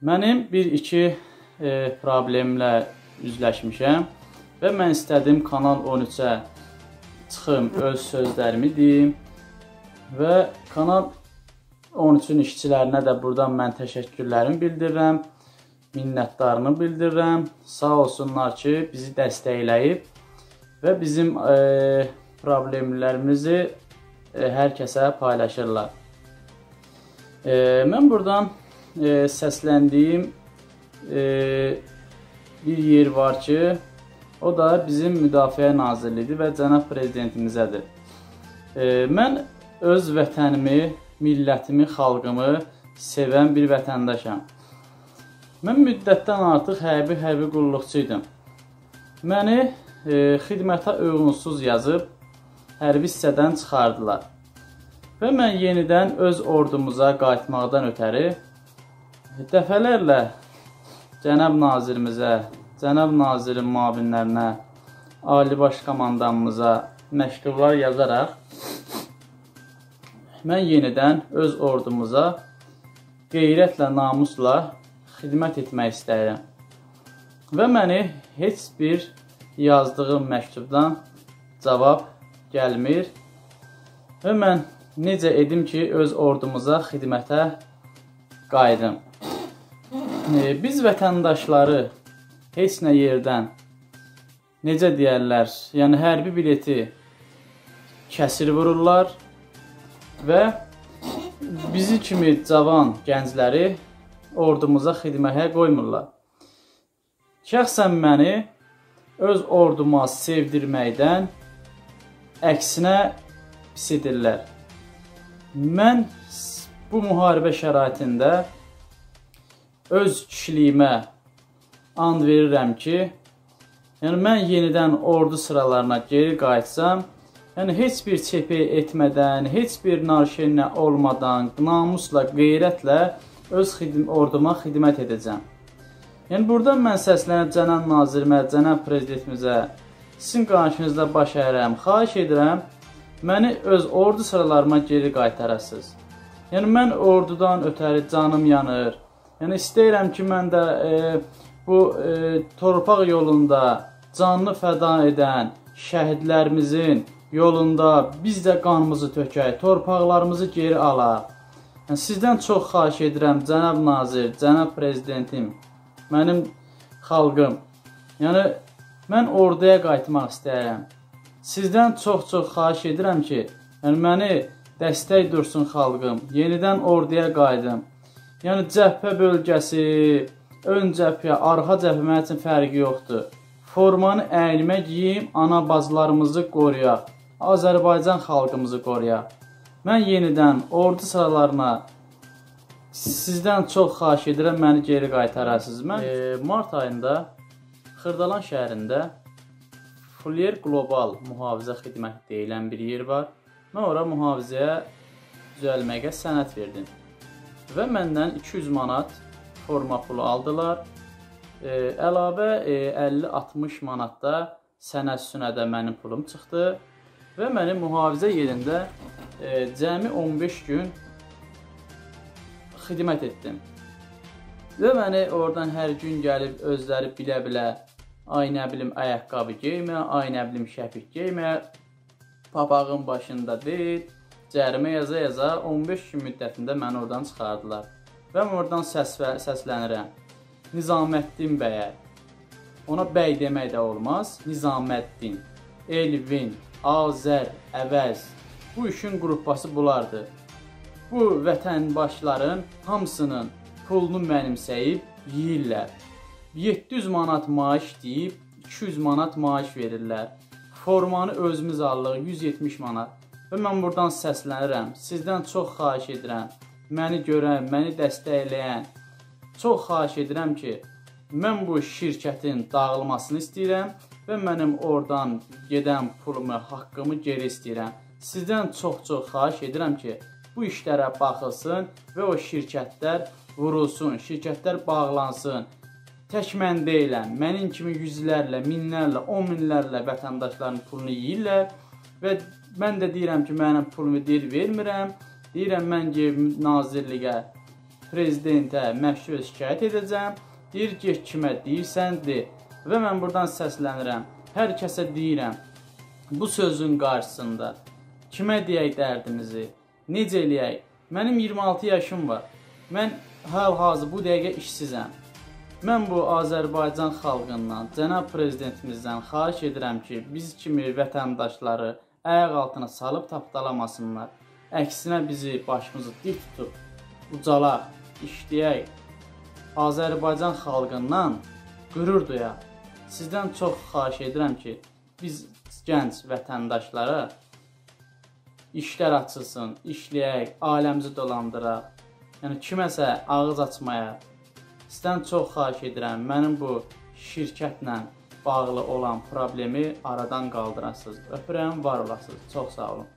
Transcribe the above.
Mənim bir-iki problemlə üzləşmişəm və mən istədim Kanal 13-ə çıxım, öz sözlərimi deyim və Kanal 13-ün işçilərinə də buradan mən təşəkkürlərimi bildirirəm, minnətdarını bildirirəm. Sağ olsunlar ki, bizi dəstəkləyib və bizim problemlərimizi hər kəsə paylaşırlar. Mən buradan səsləndiyim bir yer var ki, o da bizim Müdafiə Nazirliyidir və cənab prezidentimizədir. Mən öz vətənimi, millətimi, xalqımı sevən bir vətəndaşam. Mən müddətdən artıq hərbi qulluqçuydum. Məni xidmətə uyğunsuz yazıb hərbi hissədən çıxardılar. Və mən yenidən öz ordumuza qayıtmaqdan ötəri dəfələrlə cənab nazirimizə, cənab nazirin müavinlərinə, Ali Baş Komandanımıza məktublar yazaraq mən yenidən öz ordumuza qeyrətlə, namusla xidmət etmək istəyirəm. Və məni heç bir yazdığım məktubdan cavab gəlmir və mən necə edim ki, öz ordumuza xidmətə qayıdım. Biz vətəndaşları heç nə yerdən, necə deyərlər, yəni hərbi bileti kəsir vururlar və bizi kimi cavan gəncləri ordumuza xidmətə qoymurlar. Şəxsən məni öz orduma sevdirməkdən əksinə pis edirlər. Mən bu müharibə şəraitində öz kişiliyimə and verirəm ki, yəni mən yenidən ordu sıralarına geri qayıtsam, yəni heç bir çepi etmədən, heç bir narşenlə olmadan, namusla, qeyrətlə öz orduma xidmət edəcəm. Yəni buradan mən səslənib cənab nazirimə, cənab prezidentimizə, sizin qarşınızda baş əyirəm, xahiş edirəm, məni öz ordu sıralarıma geri qaytarasınız. Yəni mən ordudan ötəri canım yanır. Yəni istəyirəm ki, mən də bu torpaq yolunda canını fəda edən şəhidlərimizin yolunda biz də qanımızı tökək, torpaqlarımızı geri alaq. Yəni sizdən çox xahiş edirəm, cənab nazir, cənab prezidentim, mənim xalqım. Yəni mən orduya qayıtmaq istəyirəm. Sizdən çox-çox xahiş edirəm ki, yəni məni dəstək dursun xalqım, yenidən orduya qayıdım. Yəni cəbhə bölgəsi, ön cəbhə, arxa cəbhə mənim üçün fərqi yoxdur. Formanı əynimə giyim, ana bazılarımızı qoruyaq, Azərbaycan xalqımızı qoruyaq. Mən yenidən ordu sıralarına sizdən çox xahiş edirəm, məni geri qaytararsınız. Mən mart ayında Xırdalan şəhərində Fulyer Qlobal mühafizə xidməti deyilən bir yer var. Mən ora mühafizəyə düzəlməyə sənəd verdim. Və məndən 200 manat forma pulu aldılar. Əlavə 50-60 manatda sənəd-sünədə mənim pulum çıxdı. Və mənim mühafizə yerində cəmi 15 gün xidmət etdim. Və məni oradan hər gün gəlib özləri bilə-bilə ay nə bilim ayaqqabı geymə, ay nə bilim şəpik geymə, papağın başında deyil, cərimə yaza-yaza 15 gün müddətində məni oradan çıxardılar. Və mən oradan səslənirəm. Nizaməddin bəyə, ona bəy demək də olmaz, Nizaməddin, Elvin, Azər, Əvəz, bu işin qrupası bunlardır. Bu vətəndaşların hamısının pulunu mənimsəyib yeyirlər. 700 manat maaş deyib 200 manat maaş verirlər. Formanı özümüz alırıq 170 manat. Və mən buradan səslənirəm. Sizdən çox xahiş edirəm. Məni görən, məni dəstəkləyən. Çox xahiş edirəm ki, mən bu şirkətin dağılmasını istəyirəm və mənim oradan gedən pulumu, haqqımı geri istəyirəm. Sizdən çox-çox xahiş edirəm ki, bu işlərə baxılsın və o şirkətlər vurulsun, şirkətlər bağlansın. Tək mən deyiləm, mənim kimi yüzlərlə, minlərlə, 10 minlərlə vətəndaşların pulunu yeyirlər və mən də deyirəm ki, mənim pulumu deyir vermirəm. Deyirəm mən ki, nazirliyə prezidentə məşhur şikayət edəcəm. Deyir, get kimə deyirsən, de. Və mən buradan səslənirəm. Hər kəsə deyirəm, bu sözün qarşısında kimə deyək dərdimizi, necə eləyək? Mənim 26 yaşım var. Mən hal-hazır bu dəqiqə işsizəm. Mən bu Azərbaycan xalqından, cənab prezidentimizdən xahiş edirəm ki, biz kimi vətəndaşları ayaq altına salıb tapdalamasınlar. Əksinə bizi başımızı dik tutub, ucalaq, işləyək. Azərbaycan xalqından qürur duyaq. Sizdən çox xahiş edirəm ki, biz gənc vətəndaşlara işlər açılsın, işləyək, ailəmizi dolandıraq. Yəni kiməsə ağız açmaya. Sizdən çox xahiş edirəm, mənim bu şirkətlə bağlı olan problemi aradan qaldırasınız. Öpürəm, var olasınız. Çox sağ olun.